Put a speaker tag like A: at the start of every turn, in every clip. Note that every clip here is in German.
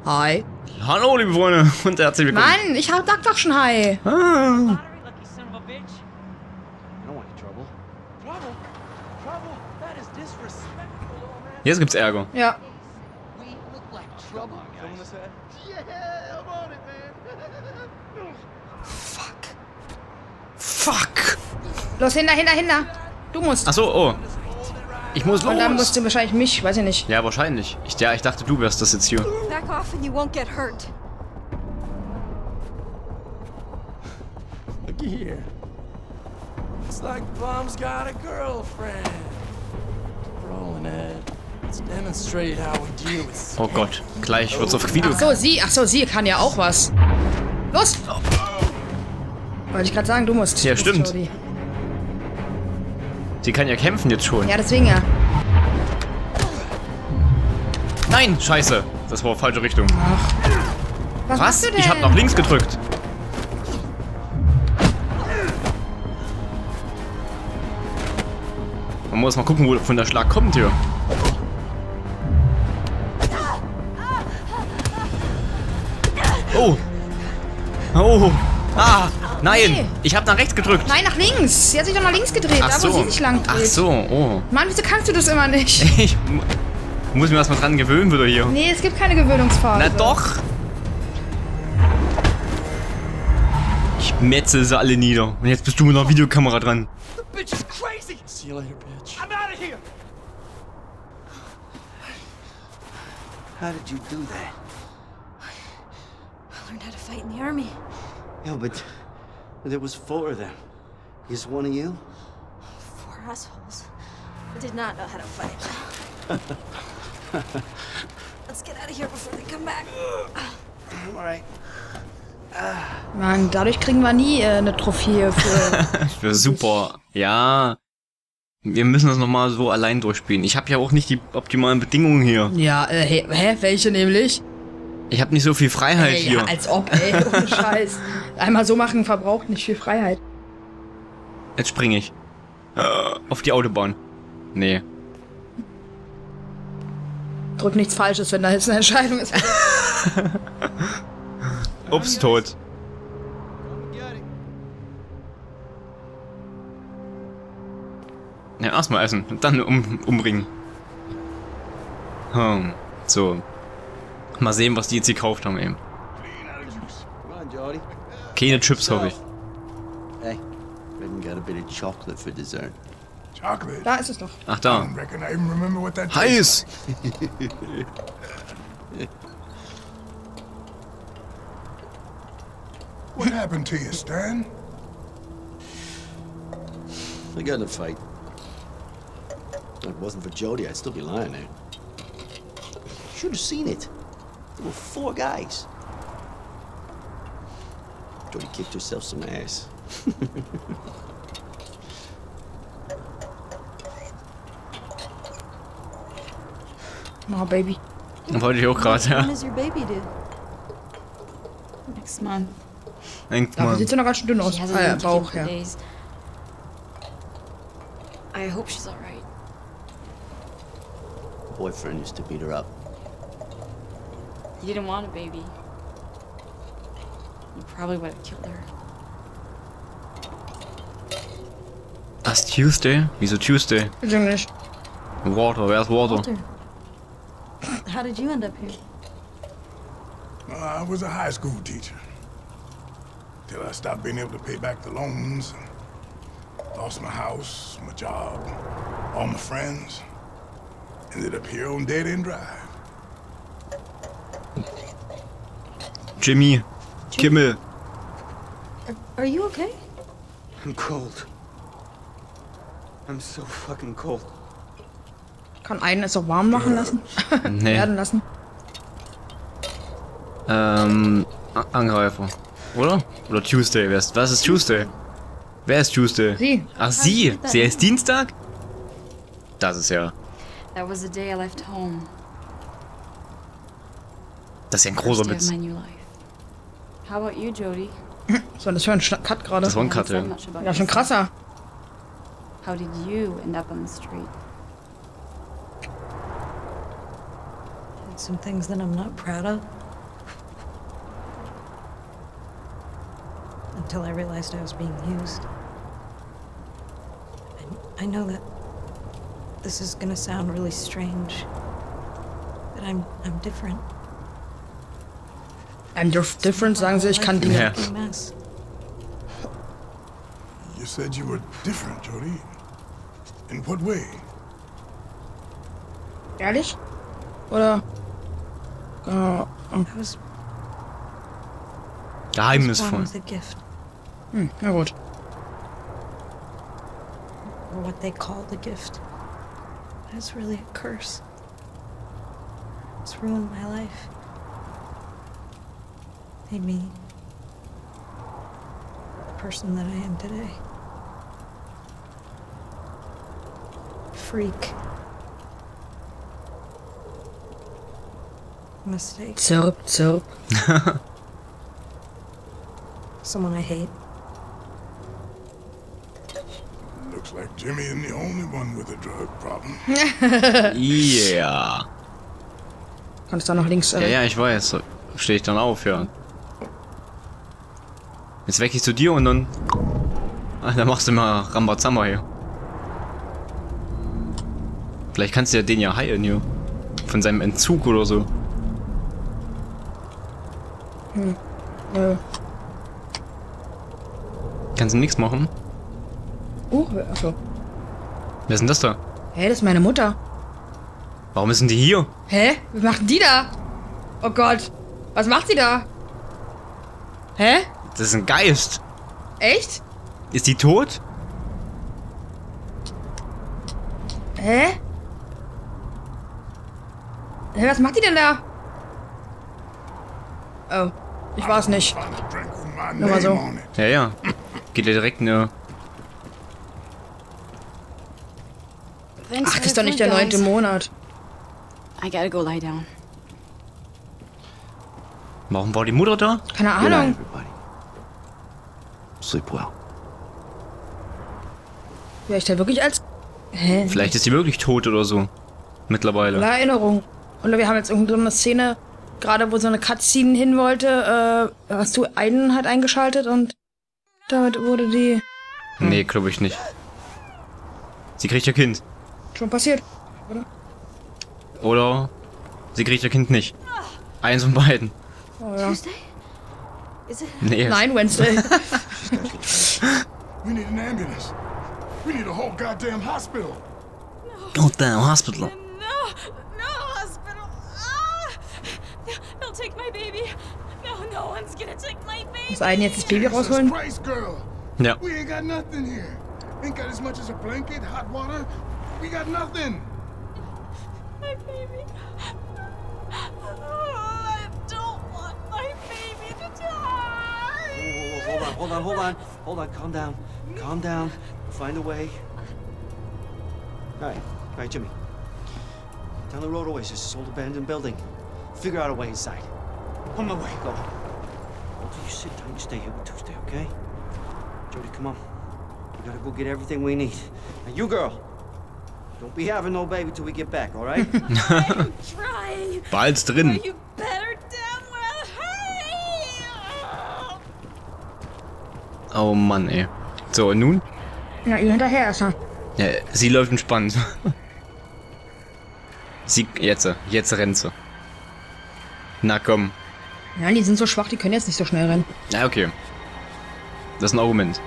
A: Hi.
B: Hallo, liebe Freunde, und herzlich willkommen.
A: Mann, ich sag doch schon Hi.
B: Ah. Jetzt gibt's Ärger.
A: Ja.
B: Fuck.
A: Los, hinter. Du musst.
B: Achso, oh. Ich muss los.
A: Und dann musst du wahrscheinlich mich, weiß ich nicht.
B: Ja, wahrscheinlich. Ich dachte, du wärst das jetzt hier.
C: Back off and you won't get hurt.
D: Look here. It's like Blum's got a girlfriend. Rolling it. Let's demonstrate how we deal with.
B: Oh Gott, gleich wird's auf Video.
A: Ach so, sie kann ja auch was. Los! Wollte ich gerade sagen, du musst.
B: Ja,
A: Du musst,
B: stimmt.
A: Jody.
B: Sie kann ja kämpfen jetzt schon.
A: Ja, deswegen ja.
B: Nein, scheiße. Das war falsche Richtung.
A: Was machst du denn?
B: Ich hab nach links gedrückt. Man muss mal gucken, wo von der Schlag kommt hier. Oh. Oh. Ah. Nein.
A: Nee.
B: Ich hab nach rechts gedrückt.
A: Nein, nach links. Sie hat sich doch nach links gedreht,
B: Ach
A: da
B: so.
A: wo sie sich lang dreht.
B: Ach so. Oh.
A: Mann, wieso kannst du das immer nicht?
B: Ich muss mir erst mal dran gewöhnen wieder hier.
A: Nee, es gibt keine Gewöhnungsphase.
B: Na doch. Ich metze sie alle nieder. Und jetzt bist du mit einer Videokamera dran.
D: The bitch is crazy. See you later, bitch.
E: I'm out of here!
F: How did you do that?
C: I learned how to fight in the army.
F: Yeah, but there was 4 of them. Is one of you?
C: 4 assholes. I did not know how to fight. Let's get out of here before they come back.
F: All right.
A: Mann, dadurch kriegen wir nie eine Trophäe für...
B: Für super. Ja. Wir müssen das nochmal so allein durchspielen. Ich habe ja auch nicht die optimalen Bedingungen hier.
A: Ja, hä? Welche nämlich?
B: Ich habe nicht so viel Freiheit
A: Ey,
B: hier.
A: ja, als ob, ey, ohne Scheiß. Einmal so machen verbraucht nicht viel Freiheit.
B: Jetzt springe ich. Auf die Autobahn. Nee.
A: Drück nichts Falsches, wenn da jetzt eine Entscheidung ist.
B: Ups, tot. Ja, erstmal essen und dann umbringen. So. Mal sehen, was die jetzt gekauft haben eben.
F: Come on, Jody.
B: Keine Chips, hoffe ich.
F: Hey, Redden got a bit of chocolate for dessert.
E: Chocolate?
A: Da ist es doch.
B: Ach
E: I
B: da.
E: don't reckon I even remember what that tastes
B: Heiß!
E: like. What happened to you, Stan?
F: I got in a fight. If it wasn't for Jody, I'd still be lying there. Should have seen it. There were 4 guys. Jody kicked herself some ass.
A: Oh, Baby.
B: Wollte ich auch gerade,
C: When
B: ja.
C: is your baby due?
G: Next month.
B: Denkt
A: Dafür
B: man.
A: sieht sie noch ganz schön dünn aus.
G: She hasn't been kicking
A: Bauch,
G: for
A: ja.
G: days. I hope she's alright.
F: Boyfriend used to beat her up.
G: You didn't want a baby. You probably would have killed her.
B: Das Tuesday? Wieso Tuesday?
A: Bitte nicht.
B: Water, wer ist Water?
C: Walter. How did you end up here?
E: I was a high school teacher. Till I stopped being able to pay back the loans. Lost my house, my job, all my friends. Ended up here on Dead End Drive.
B: Jimmy. Kimmel.
C: Are you okay?
F: I'm cold. I'm so fucking cold.
A: Kann einen es auch warm machen lassen?
B: Nee.
A: Werden lassen.
B: Angreifer. Oder? Oder Tuesday. Was ist Tuesday? Wer ist Tuesday?
A: Sie.
B: Ach, sie. Sie ist Dienstag? Das ist ja...
G: That was the day I left home.
B: Das ist ja ein
G: First
B: großer
G: day of
B: Witz.
G: my new life. How about you, Jody?
A: Was war das für ein Cut gerade?
B: Das war ein
G: You
B: Cut,
G: haven't said
B: ja.
G: much about
A: Ja, schon
G: yourself.
A: krasser.
G: How did you end up on the street?
C: Did some things that I'm not proud of. until I realized I was being used. I know that this is gonna sound really strange, but I'm different.
A: I'm different, sagen sie, ich kann Dinge.
B: Ja.
C: A mess.
E: You said you were different, Jodie. In what way?
A: Ehrlich? Oder?
C: I was born
B: Geheimnisvoll.
C: with a gift,
A: Na gut.
C: or what they call the gift. But it's really a curse. It's ruined my life. Made me the person that I am today. Freak. Mistake.
A: Zirp, zirp.
C: Someone I hate.
E: Looks like Jimmy isn't the only one with a drug problem.
B: Ja.
A: Kannst da nach links.
B: Ja, ich weiß. Stehe ich dann auf, ja. Jetzt weg ich zu dir und dann... Ah, dann machst du mal Rambazamba hier. Vielleicht kannst du ja den ja heilen hier. Von seinem Entzug oder so.
A: Nö.
B: Kannst du nichts machen?
A: Achso.
B: Wer ist denn das da?
A: Hä, das ist meine Mutter.
B: Warum ist denn die hier?
A: Hä? Was macht denn die da? Oh Gott. Was macht sie da? Hä?
B: Das ist ein Geist.
A: Echt?
B: Ist die tot?
A: Hä? Hä, was macht die denn da? Oh, ich war's nicht.
E: Found a drink with my
A: Nur mal
E: name
A: so.
E: on it.
B: Ja, ja. Geht ja direkt ne...
G: Thanks
A: Ach,
G: for
A: das ist
G: the
A: doch nicht
G: food,
A: der 9.
G: guys.
A: Monat.
G: I gotta go lie down.
B: Warum war die Mutter da?
A: Keine
F: Good night,
A: Ahnung.
F: everybody. Sleep well.
A: Vielleicht ja wirklich als... Hä?
B: Vielleicht ist sie wirklich tot oder so. Mittlerweile.
A: Voller Erinnerung. Oder wir haben jetzt irgendeine Szene, gerade wo so eine Cutscene hin wollte, hast du einen halt eingeschaltet und damit wurde die
B: Nee, glaube ich nicht. Sie kriegt ihr Kind.
A: schon passiert.
B: Oder sie kriegt ihr Kind nicht. Eins von beiden.
A: Oh, ja.
C: Tuesday? Is it?
B: Nee.
A: Nein, Wednesday.
E: We need an ambulance. We need a whole goddamn hospital.
B: Goddamn hospital.
C: No hospital. Ah! They'll take my baby. No one's gonna take my baby.
A: Muss einen jetzt das Baby rausholen?
E: Christ, girl.
B: Ja.
E: We ain't got nothing here. Ain't got as much as a blanket, hot water. We got nothing.
C: My baby. Oh, I don't want my baby to die.
F: Hold on, calm down. Find a way. All right, Jimmy. Down the road always is this old abandoned building. Figure out a way inside. On my way, go. You sit tight and stay here with Tuesday, okay? Jodie, come on. We gotta go get everything we need. Now, you girl, don't be having no baby till we get back, all right?
C: I'm trying.
B: Bald's drin.
C: You better damn well hurry.
B: Oh Mann, ey. So, und nun?
A: Ja, ihr hinterher erstmal.
B: Ja, sie läuft entspannt. Sie, jetzt rennt sie. Na komm.
A: Ja, die sind so schwach, die können jetzt nicht so schnell rennen.
B: Ja, okay. Das ist ein Argument.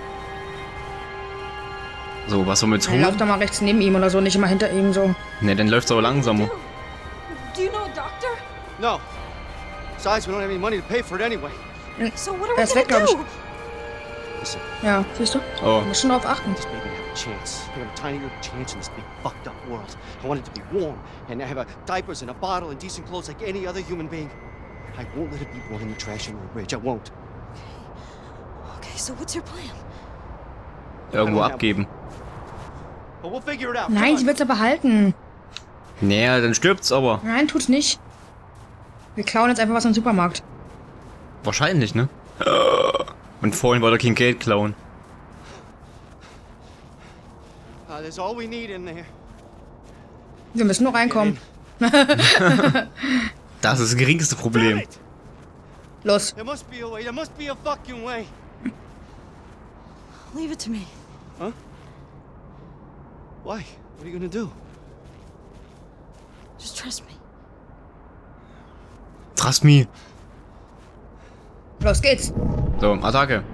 B: So, was sollen wir jetzt
A: Dann lauft
B: holen?
A: doch mal rechts neben ihm oder so, nicht immer hinter ihm so.
B: Ne, dann läuft's aber langsamer.
C: Do you know a doctor?
F: No. Besides, we don't have any money to pay for it anyway.
C: So what are
A: Er
C: we
A: ist weg,
C: gonna
A: glaub ich.
C: do?
F: Listen,
A: Ja, siehst du?
B: Oh.
A: Du musst schon drauf achten.
F: this baby to have a chance. We have a tiny little chance in this big fucked up world. I want it to be warm and I have diapers and a bottle and decent clothes like any other human being. I won't let it be born in the trash under a bridge. I won't.
C: Okay, so what's your plan?
B: Irgendwo abgeben.
F: But we'll figure it out.
A: Nein,
F: Come
A: sie
F: on.
A: wird's ja behalten.
B: Naja, dann stirbt's aber.
A: Nein, tut's nicht. Wir klauen jetzt einfach was im Supermarkt.
B: Wahrscheinlich, ne? Und vorhin wollte er kein Geld klauen.
F: There's all we need in there.
A: Wir müssen nur reinkommen.
B: Das ist das geringste
F: Damn
B: Problem.
F: it!
A: Los.
F: There must be a way. There must be a fucking way.
C: Leave it to me.
F: Huh? Why? What are you gonna do?
C: Just trust me.
B: Trust me.
A: Los geht's.
B: So, Attacke.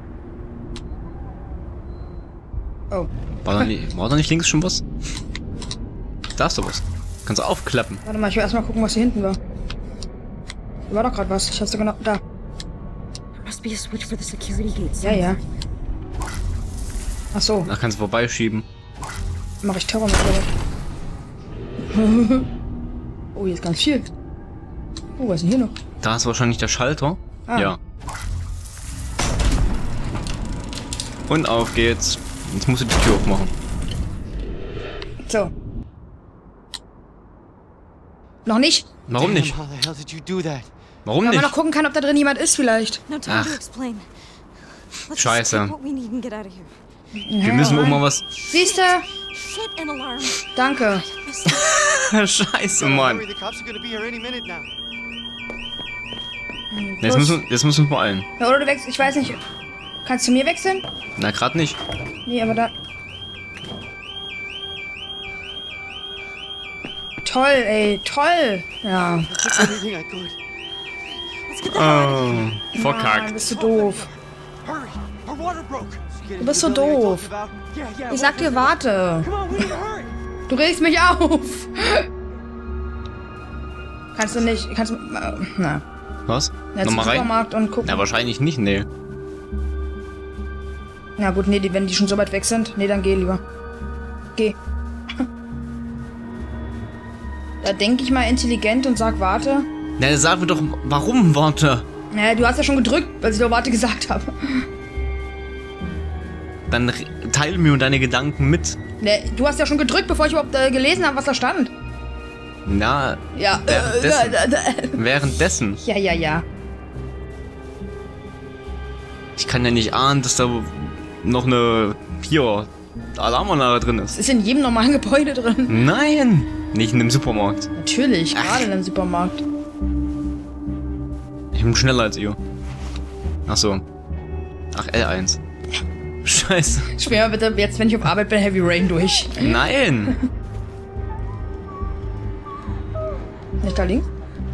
A: Oh.
B: War da nicht links schon was? Da ist doch was. Kannst du aufklappen.
A: Warte mal, ich will erstmal gucken, was hier hinten war. Hier war doch gerade was. Ich hab's genau. Da.
C: There must be a switch for the security gates.
A: Ja, ja. Ach so.
B: Da kannst du vorbeischieben.
A: Mach ich Terror mit oder? Oh, hier ist ganz viel. Oh, was ist denn hier noch?
B: Da ist wahrscheinlich der Schalter.
A: Ah.
B: Ja. Und auf geht's. Jetzt musst du die Tür aufmachen.
A: So. Noch nicht?
B: Warum nicht?
F: Damn, how the hell did you do that?
B: Warum
A: Weil man noch
B: nicht?
A: gucken kann, ob da drin jemand ist vielleicht.
C: No time to
B: Ach.
C: explain. Let's
B: Scheiße.
C: just take what we need and get out of here.
B: Wir müssen auch mal was...
A: Siehste?
C: Shit, an alarm.
A: Danke.
B: Scheiße, Mann.
F: Hurry, the cops are gonna be here any minute now.
B: Jetzt müssen wir beeilen.
A: Ja, oder du wechselst, ich weiß nicht. Kannst du mir wechseln?
B: Na, gerade nicht.
A: Nee, aber da... Toll, ey, toll. Ja.
F: Took everything I could.
C: Let's get the hell out of here.
A: Mann,
B: Verkackt.
A: bist du doof.
F: Hurry! Our water broke.
A: Du bist so doof. Ich sag dir, warte.
F: Come on, we need to hurry.
A: Du regst mich auf. Kannst du nicht... Kannst du... Na.
B: Was?
A: Jetzt
B: Nochmal
A: zum
B: rein?
A: Supermarkt und gucken.
B: Na, wahrscheinlich nicht, nee.
A: Na gut, nee, wenn die schon so weit weg sind. Nee, dann geh lieber. Geh. Da denke ich mal intelligent und sag warte.
B: Na, sag mir doch, warum warte?
A: Naja, du hast ja schon gedrückt, weil ich doch warte gesagt habe.
B: Dann teil mir deine Gedanken mit.
A: Ne, du hast ja schon gedrückt, bevor ich überhaupt gelesen habe, was da stand.
B: Na,
A: Ja.
B: währenddessen.
A: Ja, ja, ja.
B: Ich kann ja nicht ahnen, dass da noch eine Alarmanlage drin ist.
A: Es ist in jedem normalen Gebäude drin.
B: Nein! Nicht in dem Supermarkt.
A: Natürlich, gerade in einem Supermarkt.
B: Ich bin schneller als ihr. Ach so. Ach, L1. Scheiße.
A: Spiel mal bitte jetzt, wenn ich auf Arbeit bin, Heavy Rain durch.
B: Nein!
A: Nicht da links?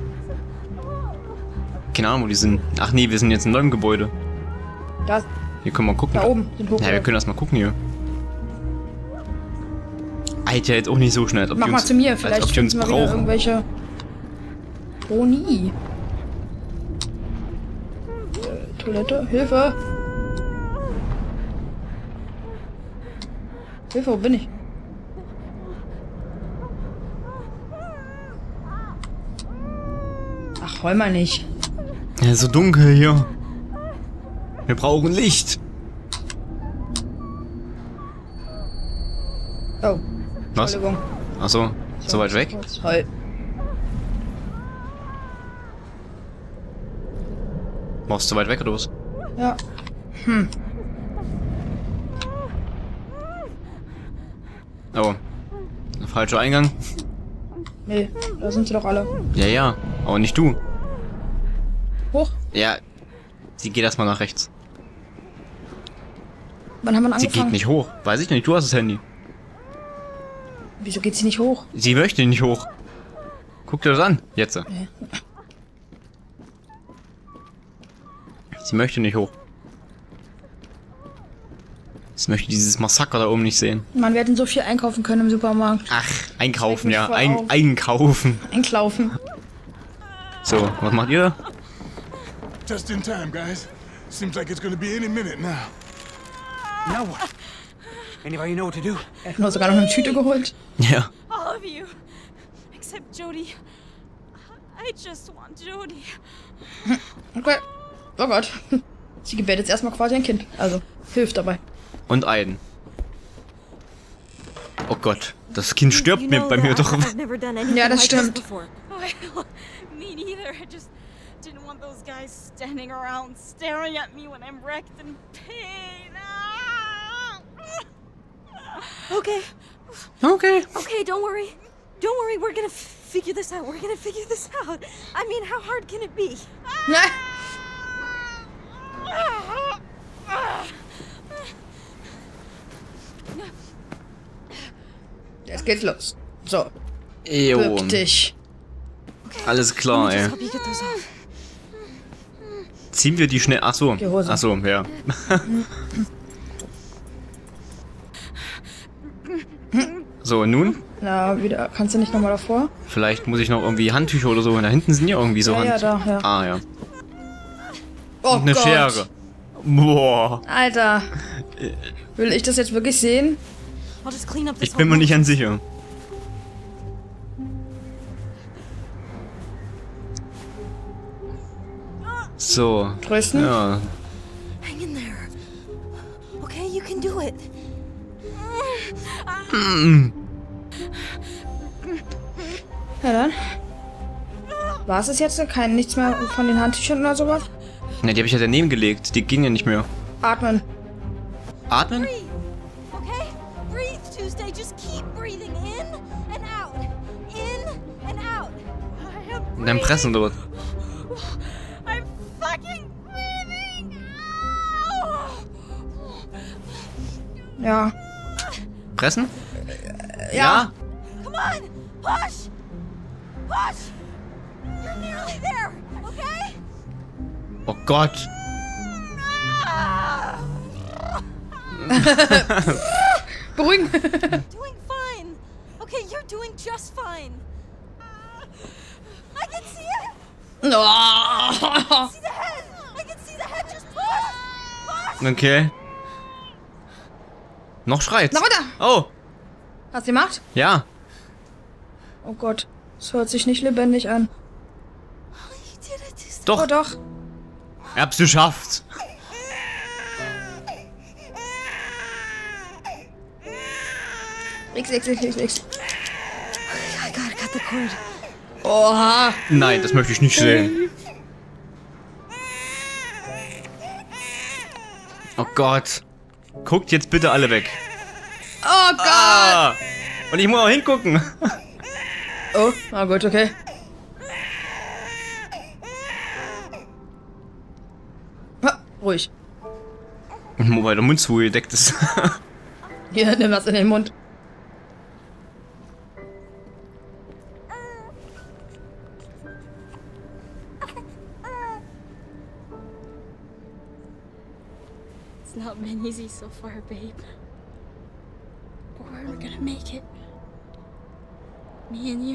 B: Keine Ahnung, wo die sind. Ach nee, wir sind jetzt in einem neuen Gebäude.
A: Da,
B: Hier können wir gucken.
A: da oben sind
B: Ja, wir
A: hoch.
B: können erst mal gucken hier. Alter, jetzt auch nicht so schnell. Als ob
A: Mach
B: die
A: mal
B: uns,
A: zu mir,
B: als
A: vielleicht
B: ob die uns
A: finden wir wieder
B: brauchen.
A: irgendwelche... Boni. Toilette, Hilfe! Hilfe, wo bin ich? Ach, heul mal nicht.
B: Ja, so dunkel hier. Wir brauchen Licht.
A: Oh,
B: Was?
A: Entschuldigung.
B: Ach so, so weit weg?
A: Heul.
B: Warst du weit weg oder was?
A: Ja.
B: Oh. Falscher Eingang?
A: Nee, da sind sie doch alle.
B: Ja, ja. Aber nicht du.
A: Hoch.
B: Ja. Sie geht erstmal nach rechts.
A: Wann haben wir
B: Sie
A: angefangen?
B: geht nicht hoch. Weiß ich nicht, du hast das Handy.
A: Wieso geht sie nicht hoch?
B: Sie möchte nicht hoch. Guck dir das an. Jetzt. Sie möchte nicht hoch. Sie möchte dieses Massaker da oben nicht sehen.
A: Man, wir hätten so viel einkaufen können im Supermarkt.
B: Ach, einkaufen,
A: mich
B: ja.
A: voll auf.
B: Einkaufen.
A: Einklaufen.
B: So, was macht ihr?
E: Just in time, guys. Seems like it's gonna be any minute now.
H: Now what? Anybody know what to do?
A: Er hat nur sogar noch eine Tüte geholt.
B: Ja.
C: All of you. Except Jody. I just want Jody.
A: Okay. Oh Gott. Sie gebärt jetzt erstmal quasi ein Kind. Also, hilft dabei.
B: Und Aiden. Oh Gott, das Kind stirbt mir bei mir doch.
C: I've never done anything
A: Ja, das
C: like this
A: stimmt.
C: before. Well, me neither. I just didn't want those guys standing around staring at me when I'm wrecked in pain. Okay,
B: Okay.
C: okay, don't worry. Don't worry, we're gonna figure this out. We're gonna figure this out. I mean, how hard can it be?
A: es geht los. So,
B: Jo.
A: bück dich.
B: Alles klar, ey.
C: Help you get those off.
B: Ziehen wir die schnell... Achso.
A: Die Hose.
B: Achso, ja. So, nun?
A: Na, wieder. Kannst du nicht nochmal davor?
B: Vielleicht muss ich noch irgendwie Handtücher oder so. Da hinten sind ja irgendwie so
A: Ja, da, ja.
B: Ah, ja.
A: Oh
B: Und eine
A: Gott.
B: Schere. Boah.
A: Alter. Will ich das jetzt wirklich sehen?
C: I'll just clean up this
B: Ich bin mir
C: whole
B: nicht
C: mess.
B: ganz sicher. So.
A: Trösten?
B: Ja.
C: Hang in there. Okay, you can do it.
A: Ja dann. War es jetzt? Nichts mehr von den Handtüchern oder sowas?
B: Ne, die habe ich ja daneben gelegt. Die gehen ja nicht mehr.
A: Atmen.
B: Atmen?
C: Breathe. Okay? Breathe, Tuesday. Just keep breathing in and out. In and out. I am
B: Und dann pressen oder was?
C: I'm fucking breathing. Ow.
A: Ja.
B: Pressen?
A: Ja.
C: Come on. Push. Push. You're nearly there. Okay?
B: Oh Gott.
A: Beruhigen.
C: Doing fine. Okay, you're doing just fine. I can see it.
A: Oh.
C: See the head. I can see the head. Just push. Push.
B: Okay. Noch schreit.
A: Na runter.
B: Oh.
A: Hast du gemacht?
B: Ja.
A: Oh Gott. Das hört sich nicht lebendig an.
C: You did it, Tuesday.
B: Doch.
A: Oh doch.
B: Ich hab's geschafft.
A: X.
C: I gotta cut the cord.
A: Oha.
B: Nein, das möchte ich nicht sehen. Oh Gott. Guckt jetzt bitte alle weg.
A: Oh Gott.
B: Ah. Und ich muss auch hingucken.
A: Oh, na gut, okay. Ha, ruhig.
B: Wobei der Mund zugedeckt ist.
A: Hier, nimm das in den Mund.
G: It's not been easy so far, babe. But we're gonna make it. Me and you.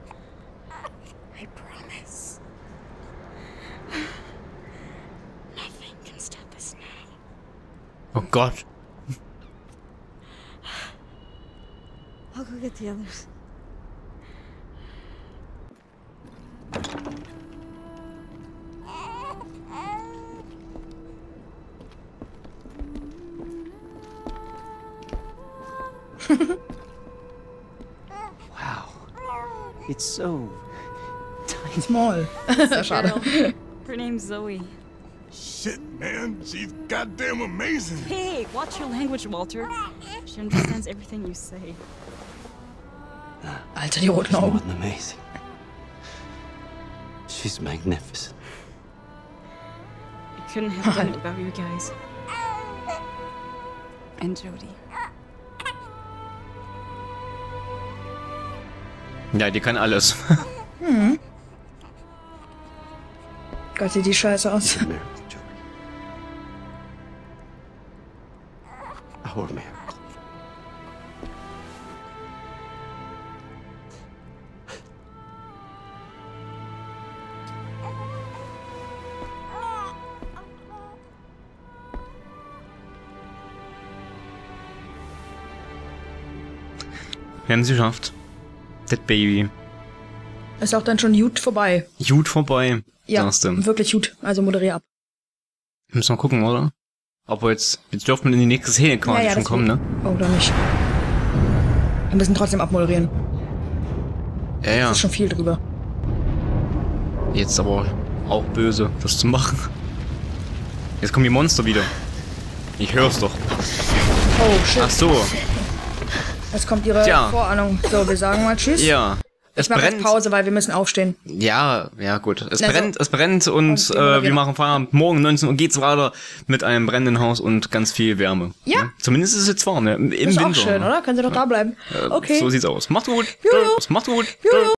G: I promise. Nothing can stop us now.
B: Oh Gott.
C: I'll go get the others.
F: Wow. It's so tiny.
A: Small. Schade.
G: Her name's Zoe.
E: Shit, man. She's goddamn amazing.
G: Hey, watch your language, Walter. She understands everything you say.
A: Alter, die roten Augen.
F: More than amazing. She's magnificent.
G: I couldn't have done it without you guys. And Jody.
B: Ja, die kann alles.
A: Gott, sieht die scheiße aus.
F: Miracle, Joey. Our miracle.
B: Wir haben es geschafft. That Baby.
A: Ist auch dann schon gut vorbei.
B: Gut vorbei.
A: Ja,
B: Sagst du.
A: wirklich gut. Also moderier ab.
B: Müssen wir gucken, oder? Ob wir jetzt dürfen wir in die nächste Szene quasi schon
A: das
B: kommen, ne?
A: Oder nicht. Wir müssen trotzdem abmoderieren.
B: Ja, ja.
A: Das ist schon viel drüber.
B: Jetzt aber auch böse, das zu machen. Jetzt kommen die Monster wieder. Ich hör's doch.
A: Oh, shit.
B: Ach so.
A: Jetzt kommt ihre
B: Tja.
A: Vorahnung. So, wir sagen mal Tschüss.
B: Ja.
A: Ich mache jetzt Pause, weil wir müssen aufstehen.
B: Ja, gut. Es
A: Also,
B: brennt und wir machen Feierabend. Morgen 19 Uhr geht's weiter mit einem brennenden Haus und ganz viel Wärme.
A: Ja.
B: Ne? Zumindest ist es jetzt warm, ne? Im
A: Ist
B: Winter.
A: auch schön, oder? Können Sie doch da bleiben. Okay.
B: So sieht's aus. Macht's gut.
A: Jojo.
B: Macht's gut.
A: Jojo.